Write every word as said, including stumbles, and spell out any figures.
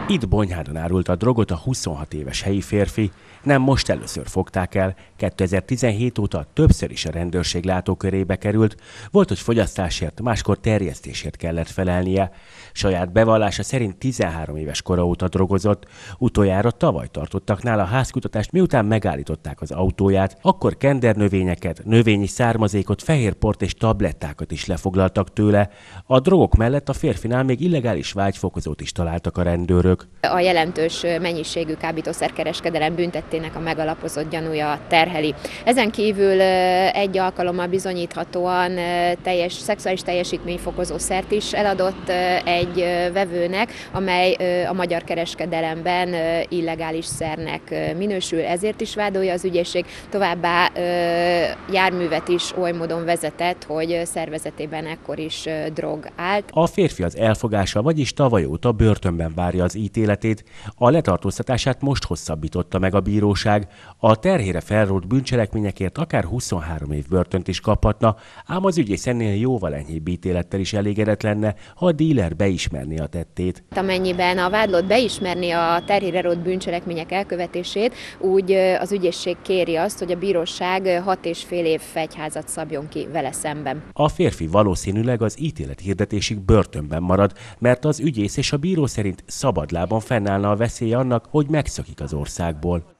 Itt Bonyhádon árult a drogot a huszonhat éves helyi férfi. Nem most először fogták el, kétezer-tizenhét óta többször is a rendőrség látókörébe került, volt, hogy fogyasztásért, máskor terjesztésért kellett felelnie. Saját bevallása szerint tizenhárom éves kora óta drogozott, utoljára tavaly tartottak nála házkutatást, miután megállították az autóját, akkor kendernövényeket, növényi származékot, fehérport és tablettákat is lefoglaltak tőle. A drogok mellett a férfinál még illegális vágyfokozót is találtak a rendőrök. A jelentős mennyiségű kábítószerkereskedelem büntettének a megalapozott gyanúja terheli. Ezen kívül egy alkalommal bizonyíthatóan teljes, szexuális teljesítményfokozó szert is eladott egy vevőnek, amely a magyar kereskedelemben illegális szernek minősül, ezért is vádolja az ügyészség. Továbbá járművet is oly módon vezetett, hogy szervezetében ekkor is drog állt. A férfi az elfogása, vagyis tavaly óta börtönben várja az ítéletét. A letartóztatását most hosszabbította meg a bíróság. A terhére felrótt bűncselekményekért akár huszonhárom év börtönt is kaphatna, ám az ügyész ennél jóval enyhébb ítélettel is elégedett lenne, ha a díler beismerné a tettét. Amennyiben a vádlott beismerni a terhére rótt bűncselekmények elkövetését, úgy az ügyészség kéri azt, hogy a bíróság hat és fél év fegyházat szabjon ki vele szemben. A férfi valószínűleg az ítélet hirdetésig börtönben marad, mert az ügyész és a bíró szerint szabadlábon fennállna a veszély annak, hogy megszökik az országból.